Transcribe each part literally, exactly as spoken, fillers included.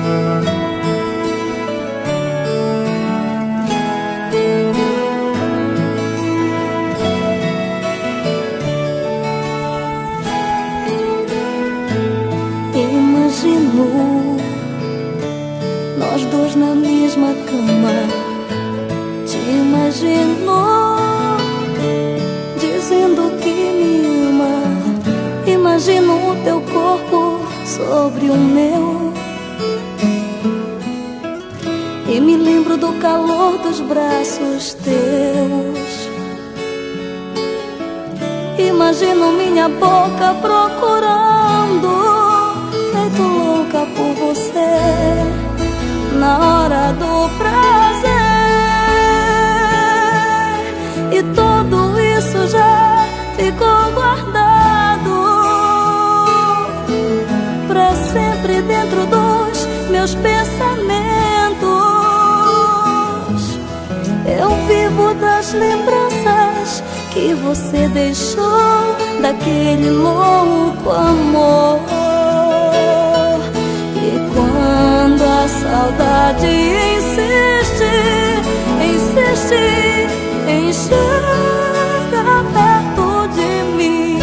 Imagino nós dois na mesma cama. Te imagino dizendo que me ama. Imagino o teu corpo sobre o meu e me lembro do calor dos braços teus. Imagino minha boca procurando, feito louca por você, na hora do prazer. E tudo isso já ficou guardado pra sempre dentro dos meus pensamentos. Eu vivo das lembranças que você deixou daquele louco amor. Quando a saudade insiste, insiste em chegar perto de mim,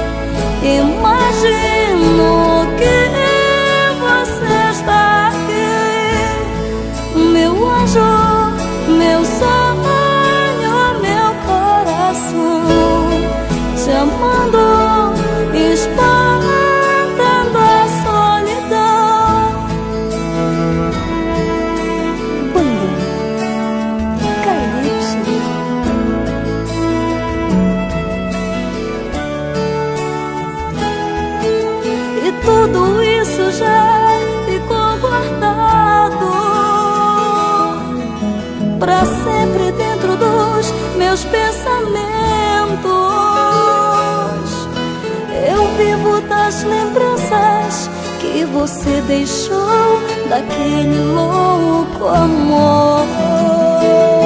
imagino que você está aqui, meu anjo, meu sonho, meu coração, te amando, espantando a solidão. E tudo isso já ficou guardado pra sempre dentro dos meus pensamentos. Eu vivo das lembranças que você deixou daquele louco amor.